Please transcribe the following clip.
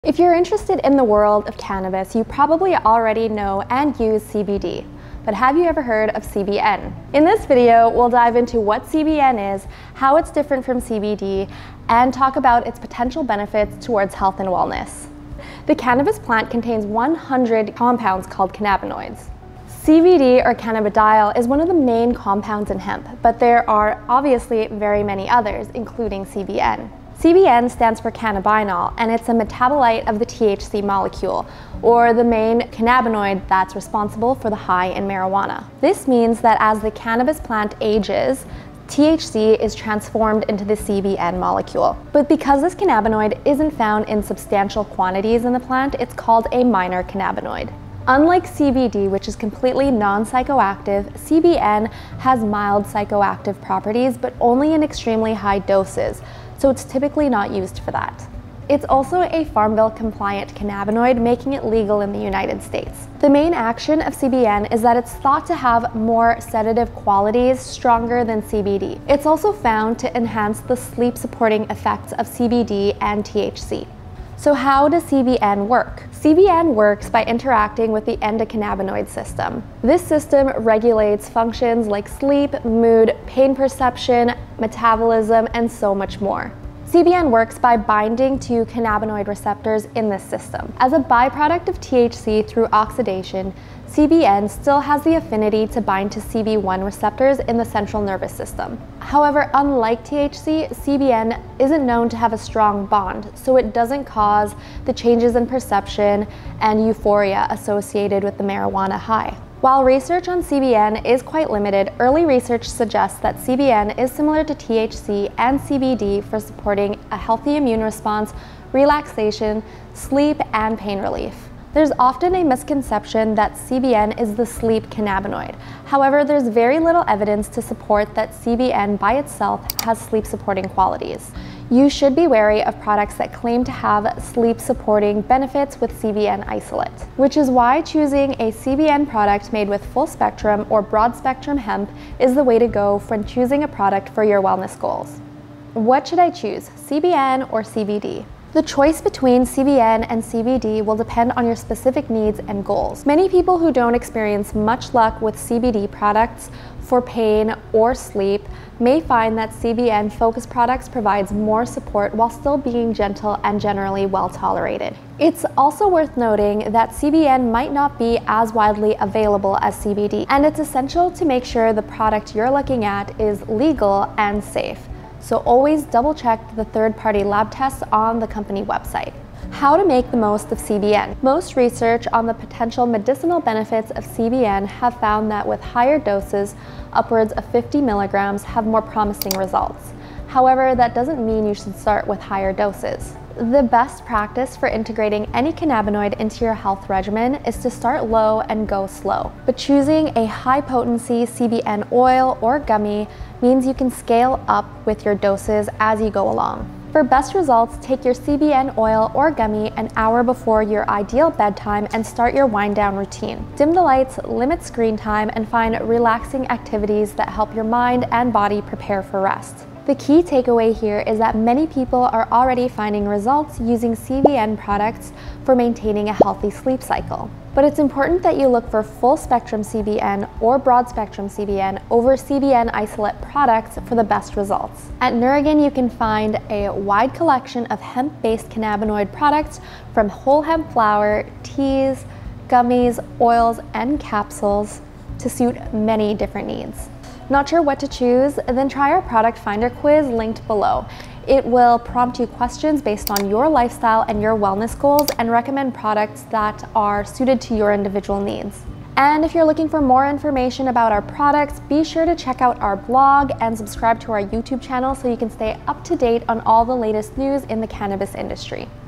If you're interested in the world of cannabis, you probably already know and use CBD. But have you ever heard of CBN? In this video, we'll dive into what CBN is, how it's different from CBD, and talk about its potential benefits towards health and wellness. The cannabis plant contains 100 compounds called cannabinoids. CBD or cannabidiol is one of the main compounds in hemp, but there are obviously very many others, including CBN. CBN stands for cannabinol, and it's a metabolite of the THC molecule, or the main cannabinoid that's responsible for the high in marijuana. This means that as the cannabis plant ages, THC is transformed into the CBN molecule. But because this cannabinoid isn't found in substantial quantities in the plant, it's called a minor cannabinoid. Unlike CBD, which is completely non-psychoactive, CBN has mild psychoactive properties, but only in extremely high doses, so it's typically not used for that. It's also a Farm Bill compliant cannabinoid, making it legal in the United States. The main action of CBN is that it's thought to have more sedative qualities, stronger than CBD. It's also found to enhance the sleep supporting effects of CBD and THC. So how does CBN work? CBN works by interacting with the endocannabinoid system. This system regulates functions like sleep, mood, pain perception, metabolism, and so much more. CBN works by binding to cannabinoid receptors in this system. As a byproduct of THC through oxidation, CBN still has the affinity to bind to CB1 receptors in the central nervous system. However, unlike THC, CBN isn't known to have a strong bond, so it doesn't cause the changes in perception and euphoria associated with the marijuana high. While research on CBN is quite limited, early research suggests that CBN is similar to THC and CBD for supporting a healthy immune response, relaxation, sleep, and pain relief. There's often a misconception that CBN is the sleep cannabinoid. However, there's very little evidence to support that CBN by itself has sleep supporting qualities. You should be wary of products that claim to have sleep supporting benefits with CBN isolate, which is why choosing a CBN product made with full spectrum or broad spectrum hemp is the way to go when choosing a product for your wellness goals. What should I choose, CBN or CBD? The choice between CBN and CBD will depend on your specific needs and goals. Many people who don't experience much luck with CBD products for pain or sleep may find that CBN focused products provides more support while still being gentle and generally well tolerated. It's also worth noting that CBN might not be as widely available as CBD, and it's essential to make sure the product you're looking at is legal and safe. So always double check the third-party lab tests on the company website. How to make the most of CBN. Most research on the potential medicinal benefits of CBN have found that with higher doses, upwards of 50 milligrams, have more promising results. However, that doesn't mean you should start with higher doses. The best practice for integrating any cannabinoid into your health regimen is to start low and go slow. But choosing a high-potency CBN oil or gummy means you can scale up with your doses as you go along. For best results, take your CBN oil or gummy an hour before your ideal bedtime and start your wind-down routine. Dim the lights, limit screen time, and find relaxing activities that help your mind and body prepare for rest. The key takeaway here is that many people are already finding results using CBN products for maintaining a healthy sleep cycle. But it's important that you look for full spectrum CBN or broad spectrum CBN over CBN isolate products for the best results. At Nurigan, you can find a wide collection of hemp-based cannabinoid products from whole hemp flower, teas, gummies, oils, and capsules to suit many different needs. Not sure what to choose? Then try our product finder quiz linked below. It will prompt you questions based on your lifestyle and your wellness goals and recommend products that are suited to your individual needs. And if you're looking for more information about our products, be sure to check out our blog and subscribe to our YouTube channel so you can stay up to date on all the latest news in the cannabis industry.